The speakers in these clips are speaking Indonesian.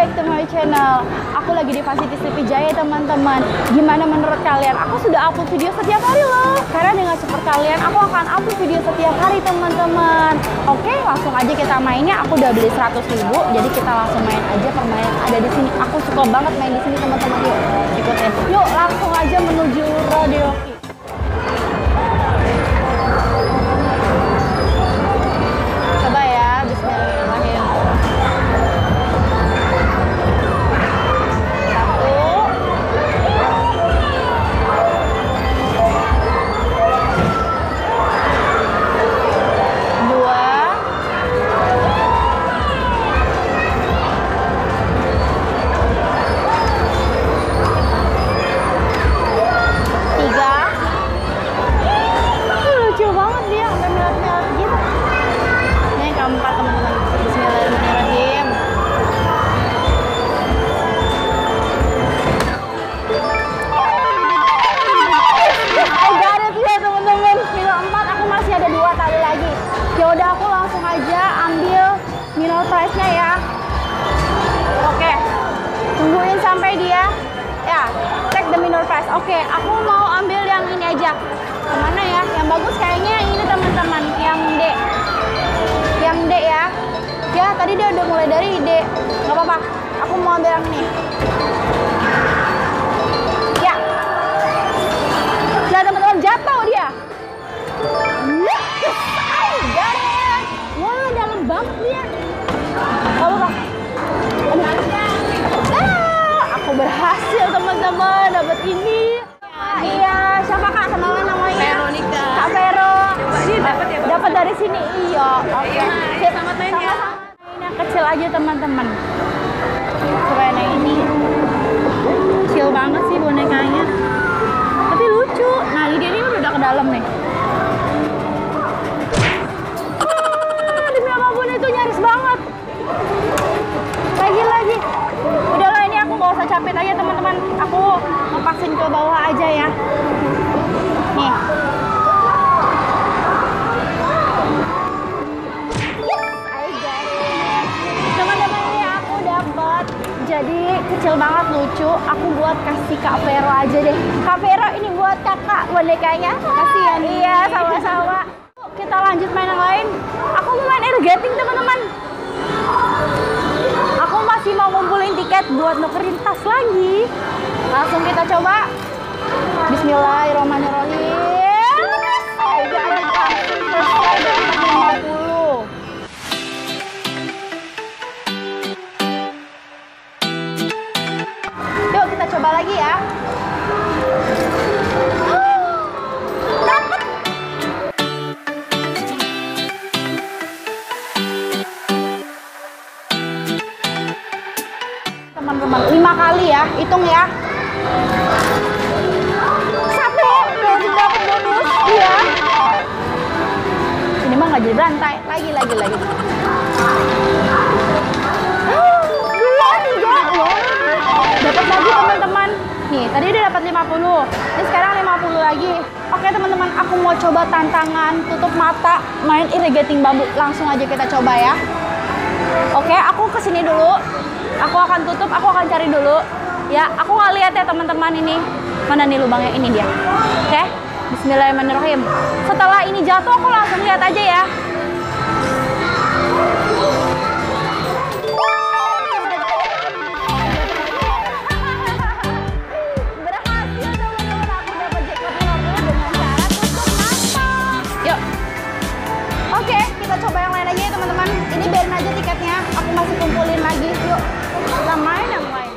back to my channel. Aku lagi di Facility Sleepy Jaya teman-teman. Gimana menurut kalian? Aku sudah upload video setiap hari loh. Karena dengan support kalian, aku akan upload video setiap hari teman-teman. Oke, langsung aja kita mainnya. Aku udah beli 100.000, jadi kita langsung main aja permainan ada di sini. Aku suka banget main di sini teman-teman. Yuk, ikutin. Yuk, langsung aja menuju Rodeoki. Coba ya, bismillahirrahmanirrahim. Yaudah, aku langsung aja ambil minor prize-nya ya. Oke, tungguin sampai dia ya, take the minor prize. Oke, aku mau ambil yang ini aja. Kemana ya? Yang bagus kayaknya yang ini teman-teman, yang D. Yang D ya. Ya, tadi dia udah mulai dari D. Gak apa-apa, aku mau ambil yang ini. Ya. Ya teman-teman, jatuh dia. Wah, dalam banget dia. Oh, aku berhasil teman-teman dapat ini. Iya, siapa kak kenalan namanya? Veronica. Kak Vero. Ini dapat ya? Dapat dari sini. Iya. Oke. Selamat main ya. Ini yang kecil aja teman-teman. Coba yang ini. Kecil banget sih bonekanya. Tapi lucu. Nah, ini dia udah ke dalam nih. Itu nyaris banget. Lagi. Udahlah, ini aku nggak usah capek aja teman-teman. Aku ngepaksin ke bawah aja ya. Nih. Teman-teman, ini aku dapat. Jadi kecil banget, lucu. Aku buat kasih Kak Vero aja deh. Kak Vero, ini buat kakak bonekanya. Kasih ya. Iya, sama-sama. Kita lanjut main yang lain. Aku mau main irrigating teman-teman. Aku masih mau ngumpulin tiket buat nukerin tas lagi. Langsung kita coba. Bismillahirrahmanirrahim. Aja langsung selesai dapat 50. Yuk kita coba lagi ya. Teman-teman, 5 kali ya, hitung ya. 1, langsung dapat bonus. Iya. Ini mah nggak jadi berantai. Lagi. 2, 3. Wah, dapat lagi teman-teman. Nih, tadi udah dapat 50. Ini sekarang 50 lagi. Oke teman-teman, aku mau coba tantangan tutup mata main irrigating bambu. Langsung aja kita coba ya. Oke, aku kesini dulu. Aku akan tutup, aku akan cari dulu. Ya, aku nggak lihat ya teman-teman ini. Mana nih lubangnya? Ini dia. Oke, bismillahirrahmanirrahim. Setelah ini jatuh, aku langsung lihat aja ya. Berhasil teman-teman, aku dapat jackpot 50 dengan cara tutup mata. Yuk. Oke, kita coba yang lain aja ya teman-teman. Ini biarin aja tiketnya. Aku masih kumpulin lagi. Yuk. Kita main yang lain.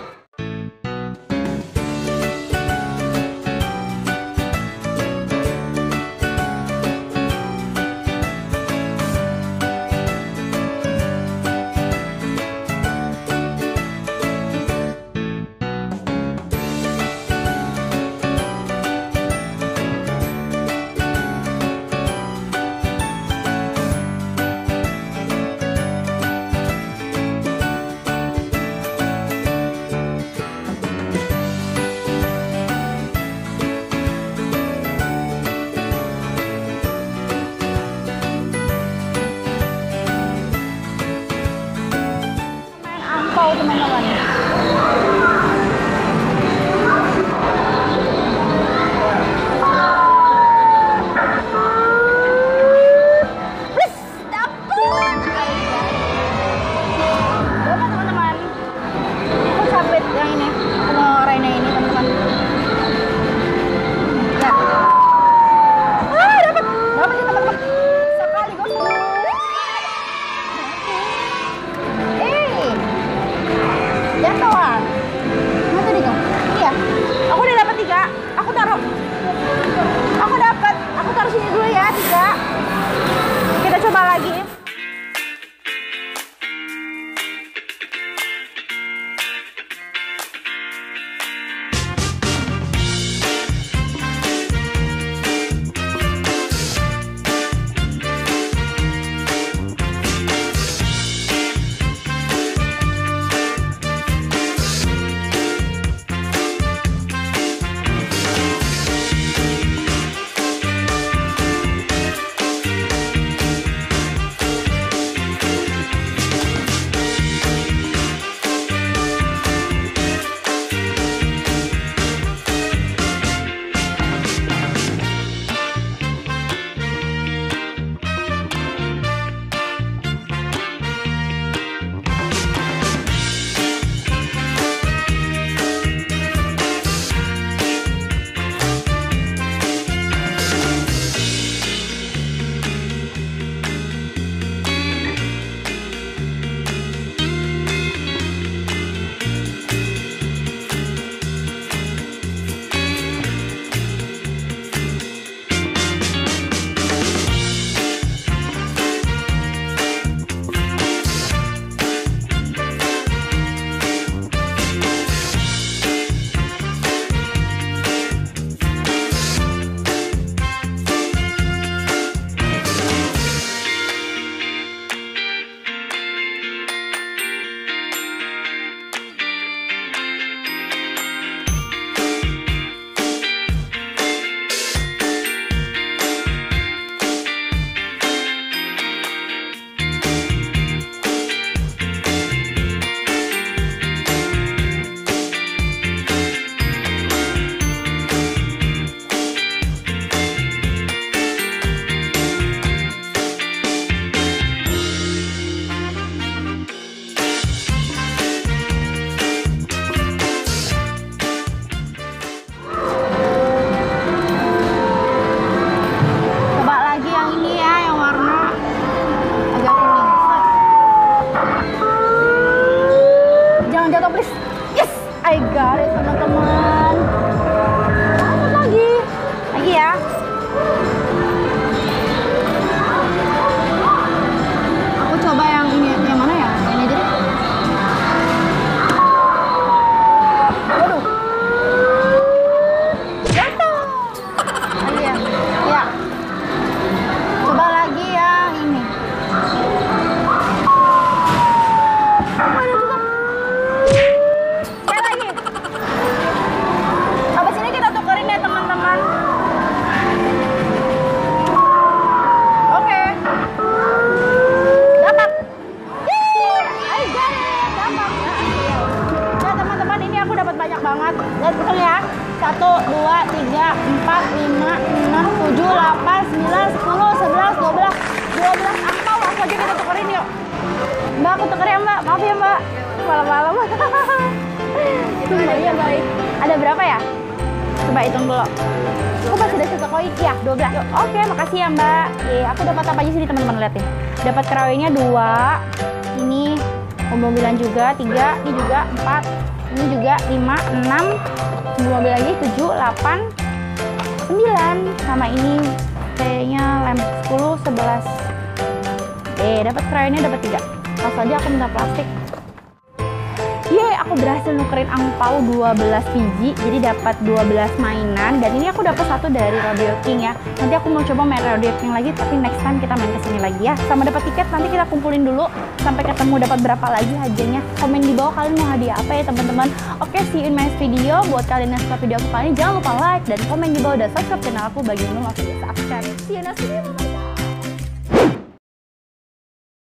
teman-teman. Please, dapat! Dapat teman-teman. Aku capek yang ini. Aku mau Raina ini teman-teman. Ya. Dapat ya teman-teman. Sekaligus. Jatuh ah. Mana tadi tuh? Iya. Aku udah dapat 3. Aku taruh. Aku taruh sini dulu ya 3. Kita coba lagi. I got it teman-teman. Dapat lagi ya. Aku coba yang ini, yang mana ya? Ini aja deh. Waduh. Jatuh. Lagi ya. Ya. Coba lagi yang ini. Ada juga. Sekali lagi. Habis ini kita tukerin ya teman-teman. Oke. Dapat. I got it. Dapat. Ya teman-teman, ini aku dapat banyak banget. Lihat betul ya. 1, 2, 3, 4, 5, 6, 7, 8, 9, 10, 11, 12, 12 angpau. Langsung aja kita tukerin yuk. Mbak, aku tuker ya Mbak. Maaf ya Mbak. Malam-malam. Iya baik. Ada berapa ya? Coba hitung dulu. Aku masih ada 1 koin. Ya, 12. Yuk, oke, makasih ya Mbak. Oke, aku dapat apa aja sini teman-teman, lihat nih. Dapat kerawenya 2. Ini mobil-mobilan juga 3. Ini juga 4. Ini juga 5, 6. Mobil lagi 7, 8, 9. Sama ini kayaknya lem 10, 11. Dapat kerawenya dapat 3. Langsung aja aku minta plastik. Yeay, aku berhasil nukerin angpau 12 biji, jadi dapat 12 mainan. Dan ini aku dapat 1 dari Rodeo King ya. Nanti aku mau coba main Rodeo King lagi, tapi next time kita main kesini lagi ya. Sama dapat tiket, nanti kita kumpulin dulu sampai ketemu dapat berapa lagi hadiahnya. Komen di bawah kalian mau hadiah apa ya teman-teman. Oke, see you in my next video. Buat kalian yang suka video aku kali ini, jangan lupa like dan komen di bawah dan subscribe channel aku bagi yang belum subscribe. See you next video.